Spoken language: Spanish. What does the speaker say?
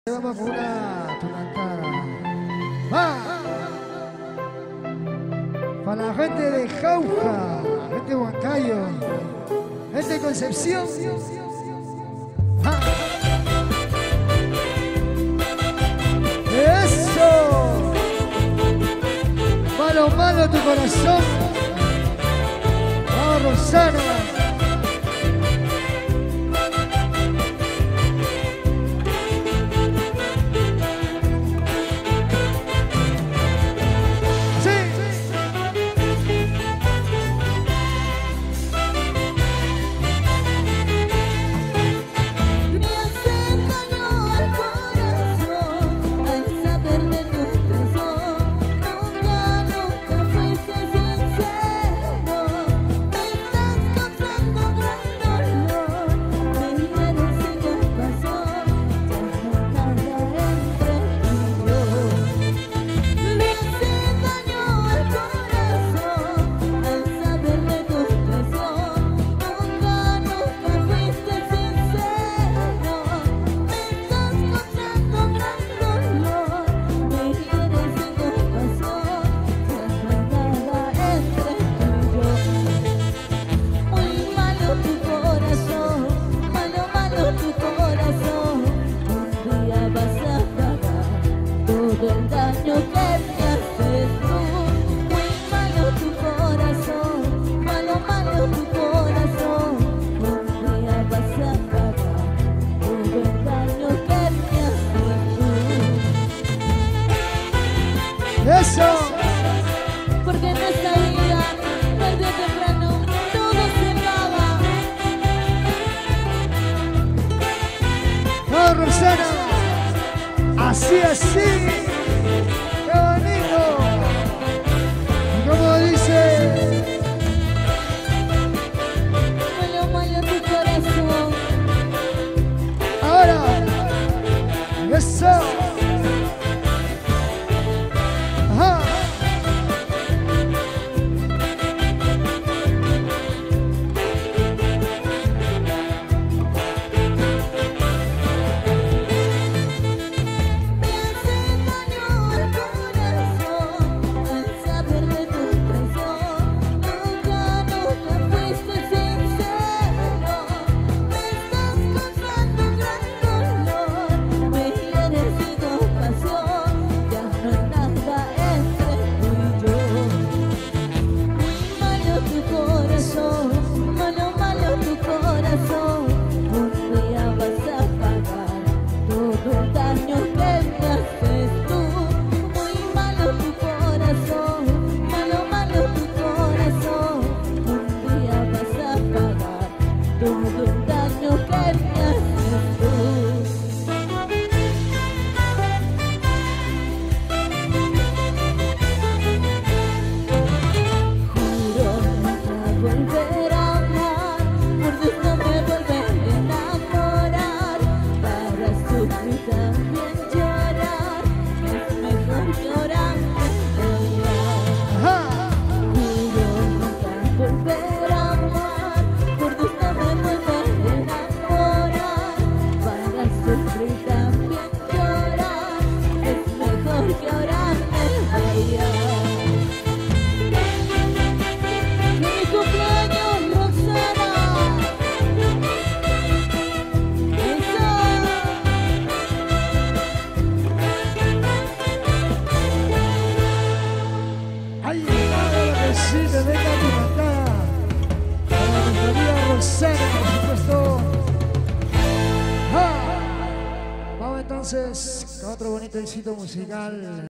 Vamos con una tunancada. ¡Va! Para la gente de Jauja, gente de Huancayo, gente de Concepción. ¡Va! ¡Eso! Malo, malo tu corazón. ¡Vamos, Rosana! El daño que me haces tú, muy malo tu corazón, malo, malo tu corazón, un día vas a pagar todo el daño que me haces tú. ¡Eso! Porque en esta vida, tarde o temprano, todo se paga. ¡Vamos, Rosana! ¡Así, así! ¡Qué bonito! Y como dice, Malo, malo tu corazón. ahora, eso. Ajá. Sí, te venga tu cantada. Para nuestra amiga Rosana, por supuesto. ¡Ah! Vamos entonces con otro bonito éxito musical.